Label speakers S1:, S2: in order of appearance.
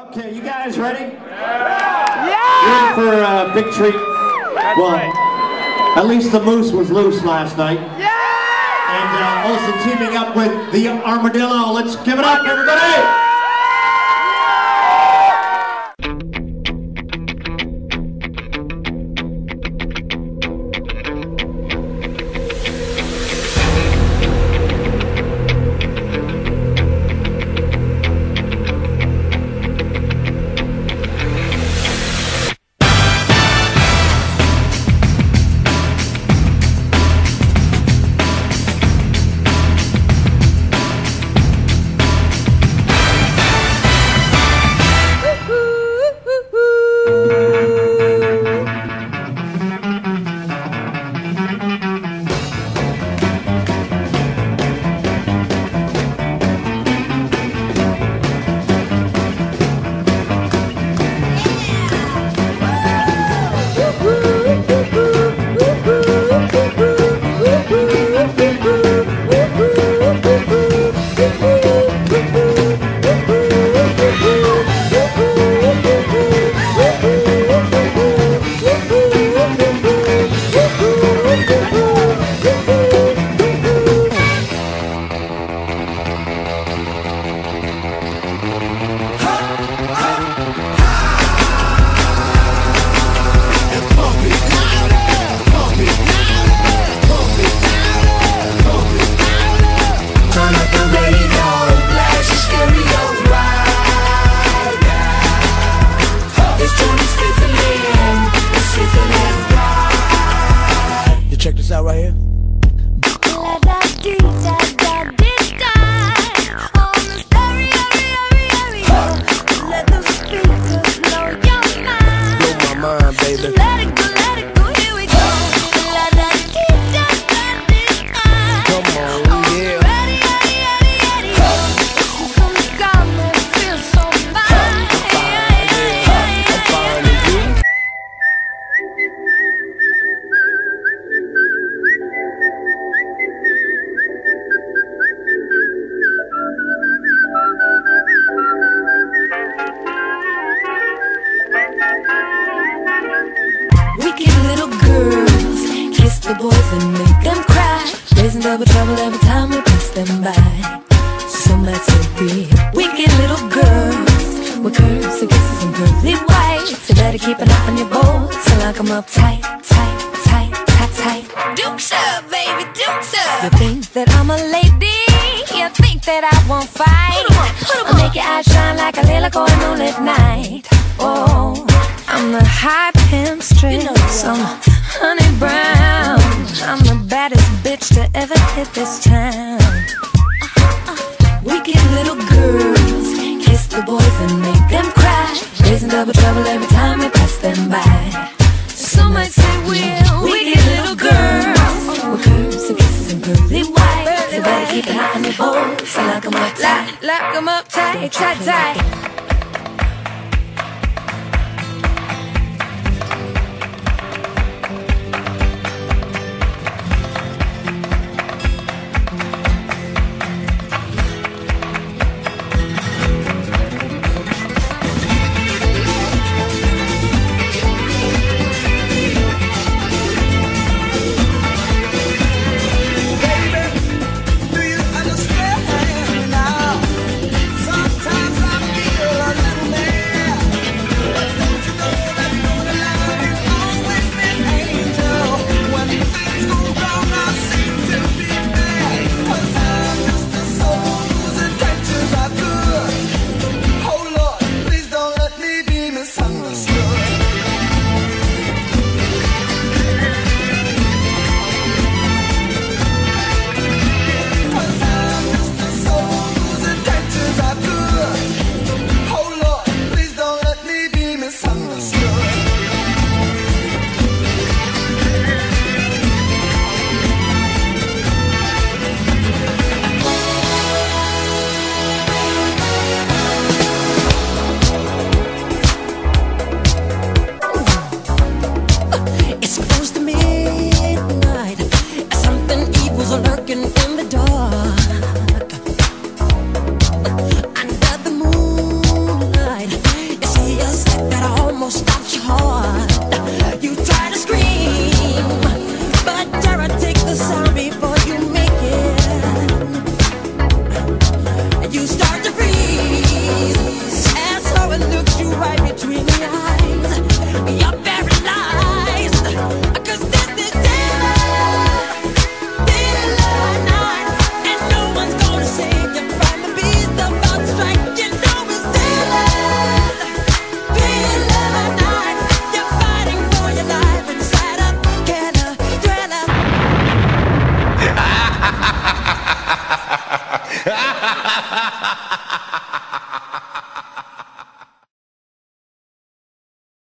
S1: Okay, you guys ready? Yeah! You're in for a big treat.
S2: That's right.
S1: At least the moose was loose last night.
S2: Yeah!
S1: And also teaming up with the Armadillo. Let's give it up, everybody!
S3: Check this out right here.
S4: Let the speakers know your mind.
S3: Blow my mind, baby.
S4: Let it go, here we go. Let that
S3: Come on, yeah.
S4: ready. This is some got me feel so fine.
S3: I'm fine with you.
S4: Wicked little girls kiss the boys and make them cry, raising double trouble every time we pass them by. So much so real. Wicked little girls with curves and kisses and pearly whites. You better keep an eye on your boys so lock them up tight. Dukes up, baby, dukes up. You think that I'm a lady? You think that I won't fight? I'll make your eyes shine like a little going moonlit night. Oh, I'm the high pimp strip, I'm honey brown. I'm the baddest bitch to ever hit this town. Wicked little girls kiss the boys and make them cry, raising double trouble every time we pass them by. So might say we're wicked little girls with curves and kisses and pearly whites. So better keep an eye on your boys and lock 'em up tight. Lock 'em up tight.